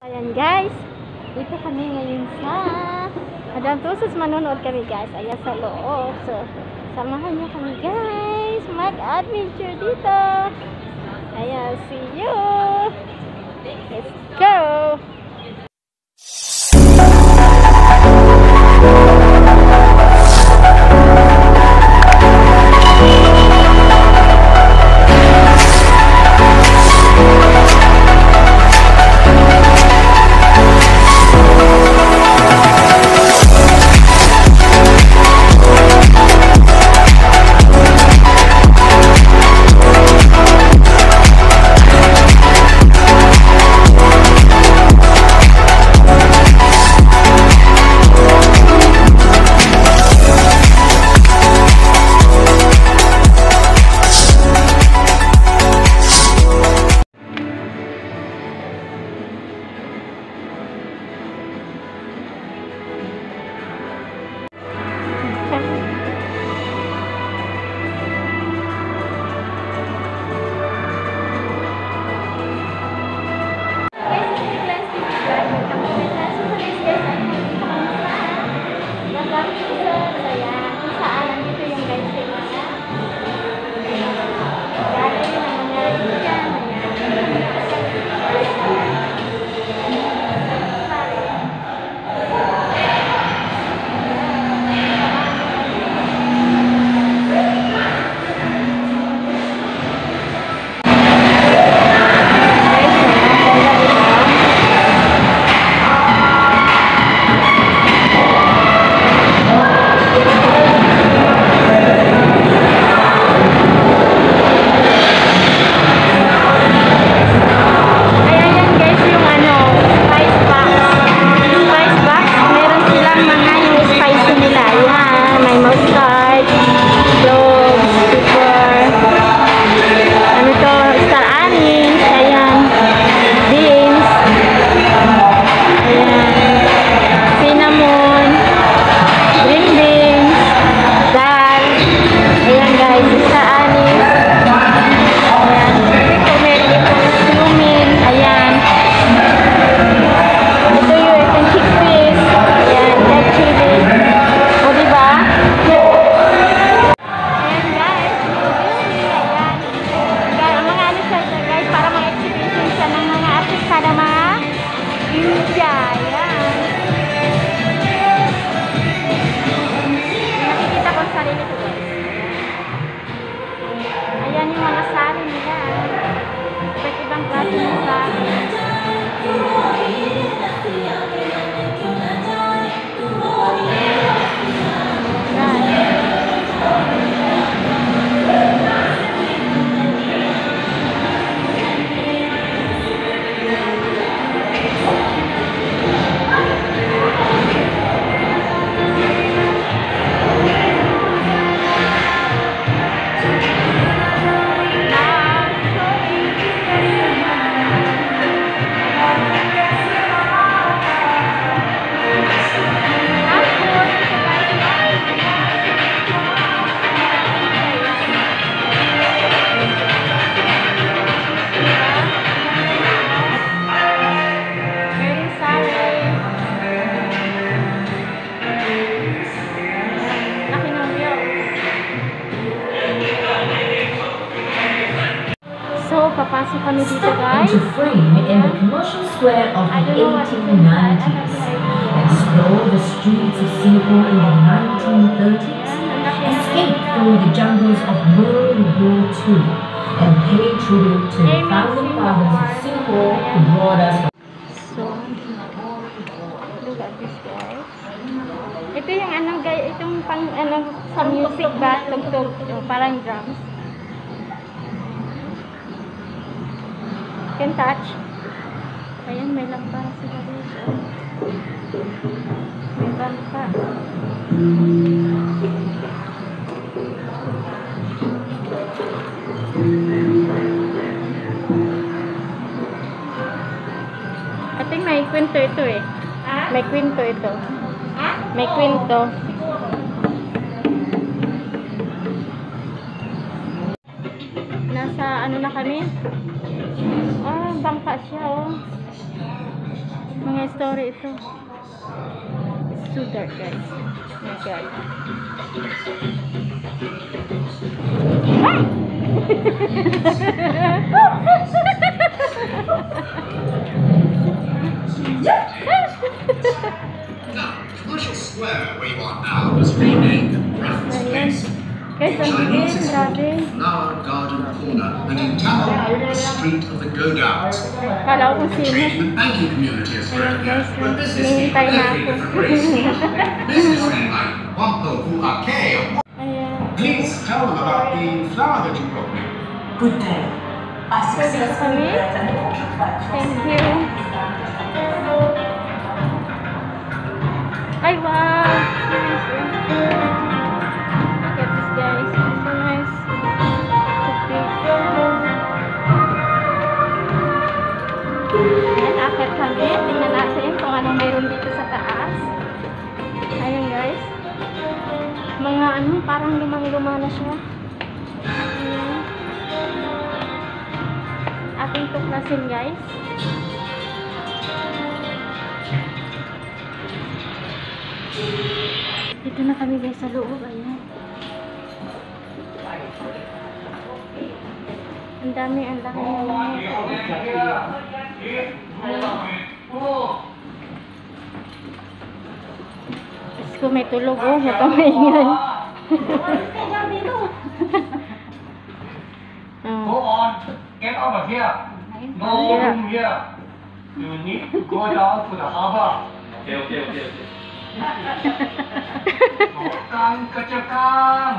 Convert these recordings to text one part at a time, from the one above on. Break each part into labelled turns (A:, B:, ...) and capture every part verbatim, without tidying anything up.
A: Ayan guys, dito kami ngayon sa Madam Tussauds, manonood kami guys. Ayan sa loob. So, samahan niyo kami guys. Mag-adventure dito. Ayan, see you. Let's go. Papasok kami dito guys.
B: Into frame in the commercial square of the eighteen nineties. Explore the streets of Singapore in the nineteen thirties. Escape through the jungles of World War Two. And pay tribute to the founding fathers of Singapore who brought us.
A: So, look at this guys. Ito yung anong guys, itong pang anong sa music ba, tugtog, parang drums. Can touch. Ayan, may lampa sila dito. May lampa. I think may kwento ito eh. May kwento ito. May kwento. Nasa ano na kami? Ah, bangka siya oh. story ito. It's so dark, guys. Oh my God.
C: Now, Commercial Square, where you are now, was renamed Raffles Place.
A: Guys, ang bilis, grabe.
C: Flower Garden Corner, the new town, the street of the go-downs.
A: Kala ko
C: The
A: sino.
C: trading and banking community is spread here, where business in
A: Hihintay na
C: every
A: ako.
C: different race. Businessmen like Wampo Ake.
A: Ayan.
C: Please tell them about the flower that you brought me.
B: Good day. I successfully
A: kami.
B: read an orchard by
A: Thank you. Ay, wow. Nice. Look at this, guys. It's so nice. Ayan, akit kami. Tingnan natin kung anong mayroon dito sa taas. Ayan, guys. Mga ano, parang lumang-luma na siya. Ayan. Ating tuklasin, guys. Dito na kami, guys, sa loob. Ayan. Ang dami, ang laki ng mga. Tapos kung may tulog, oh, may pamahingan.
D: Go on, get out of here. No room here. You need to go down to the harbor.
E: Okay, okay, okay, okay.
D: Bukan kecekam.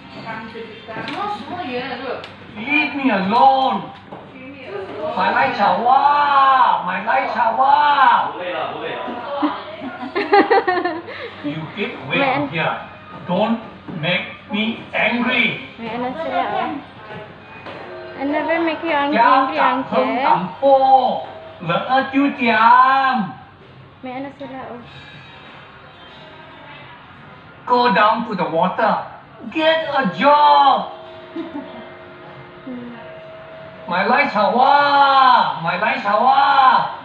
D: Leave me alone. My light shower. My light shower.
E: Boleh lah, boleh lah.
D: You get away from here. Don't make me angry.
A: May ano sila, oh. I never make you angry,
D: Cha
A: angry,
D: cặp không
A: uncle.
D: ẩm po. Lỡ chú chàm.
A: May ano sila, oh.
D: Go down to the water. Get a job.
A: Hmm.
D: My light shower. My light shower.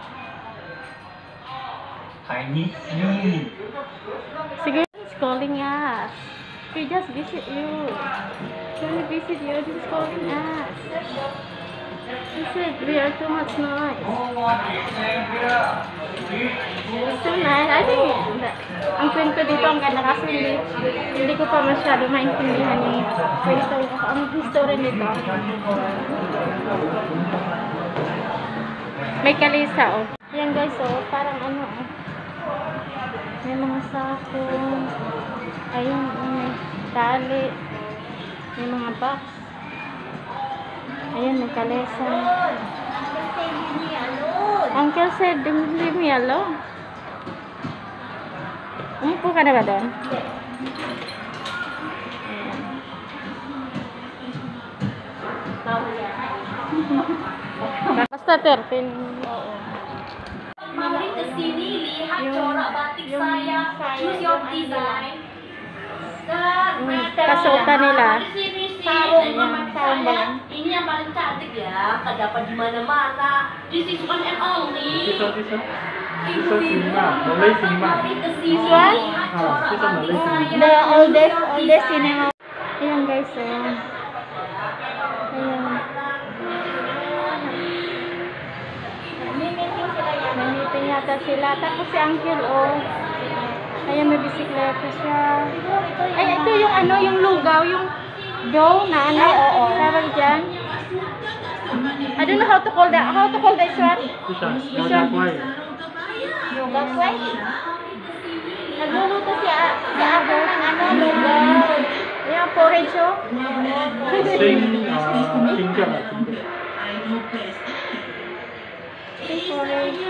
D: I need sleep.
A: Siguro he's calling us. We just visit you. When we visit you, he's calling us. He said we are too much noise.
D: No one is staying here. Please go.
A: It's so nice. I think that, ang kwento dito ang ganda kasi hindi, hindi ko pa masyado maintindihan yung kwento, ang history nito. May kalisa, oh. Yan guys, oh, parang ano, oh. May mga sako. Ayun, oh, may tali. May mga box. Ayan, may kalesa. Uncle said, don't leave me alone. Umupo ka na ba doon? Ayan. Basta thirteen. Oo.
F: Mari ke sini lihat corak batik
A: yung
F: saya, choose your design.
A: Hmm, kasuotan nila.
F: Sarung mama
A: Sarung
F: saya, ini yang paling cantik ya, tak dapat di mana-mana. This is one and only. Ibu-ibu, mari ke sini lihat corak batik saya.
A: The oldest, oldest cinema. Ayan guys, oh. Ayan. May meeting yata sila. Tapos si Uncle, oh. Ayan, may bisikleta siya. Ay, ito yung ano, yung lugaw, yung dough na ano. Oo, tawag dyan. I don't know how to call that. How to call this one? This one? Gagway? Nagluluto si, A- si Aga ng ano, lugaw. Ayan, porridge, oh.
E: Sing, uh, tinggal lah, tinggal.
A: Sing porridge.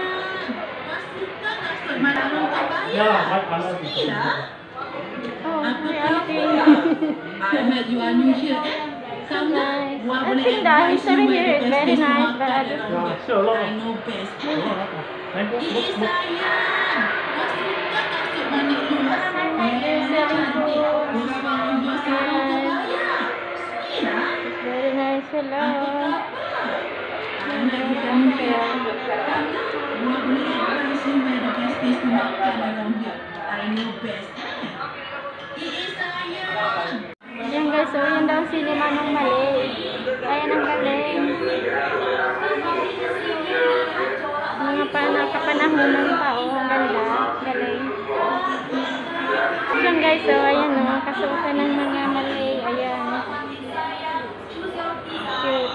E: Ya, mat mana ni?
A: Oh, may auntie.
G: I heard you are new here. Come
A: Nice.
G: on.
A: I think the history here is very nice, but I don't
E: Ya, sure lah.
G: I know best.
E: Naik bos, bos, bos.
G: Sayang, kau suka tak sup manik lu?
A: They're selling food. It's very nice. Hello.
G: I heard you are new here. Gua boleh advise you where the best best. Ini saya.
A: Ayan guys, so yan daw sili Manong Malay. Ayan ang galing. Mga panakapanahonan pa, oh, ang ganda. Galing. Ayan guys, so ayan o, oh, kasuotan ng mga Malay. Ayan. Cute.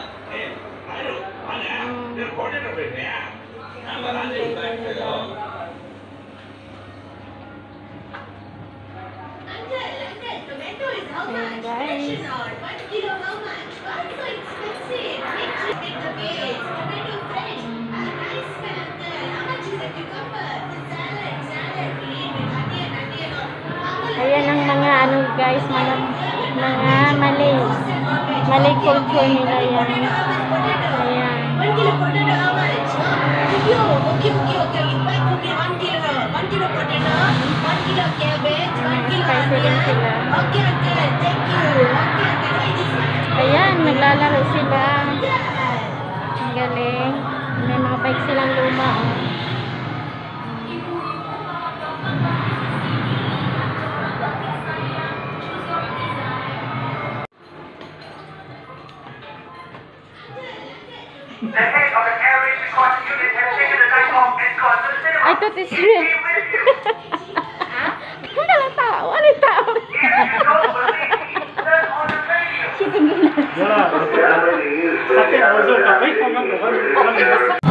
A: Mm.
G: Tomato is how
A: Ayan
G: much?
A: guys.
G: One kilo how much? Why so expensive? Take the base. Tomato fresh. A nice smell of that. How much is a cucumber? The salad. Salad. Green with onion. Onion.
A: Ayan ang mga ano guys, mga mga Malay. Malay culture nila yan. Ayan.
G: One kilo potato how much? Kilo. Okay, okay, okay. You buy for me one kilo. One kilo potato. One kilo cabbage. One kilo
A: Spicy din sila.
G: Okay, okay. Thank you. Okay, okay. Why this one?
A: Ayan, naglalaro sila. Ang galing. May mga bike silang luma. Oh.
D: The head of the air raid recording unit has taken the night off and gone to the cinema.
A: I thought it's real. Ganda lang tao. Ano yung tao?
D: If you don't believe me, turn on the radio.
A: Siya tingin na.
E: Wala. Tapi also, kami, kami, kami, kami,